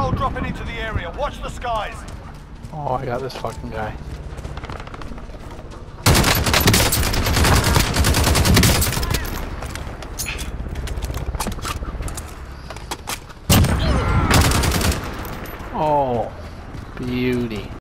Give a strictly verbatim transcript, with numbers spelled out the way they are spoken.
Hostile dropping into the area. Watch the skies. Oh, I got this fucking guy. Oh, beauty.